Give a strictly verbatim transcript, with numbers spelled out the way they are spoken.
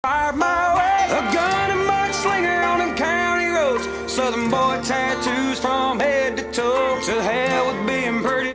Fired my way, a gun and mudslinger on them county roads. Southern boy tattoos from head to toe.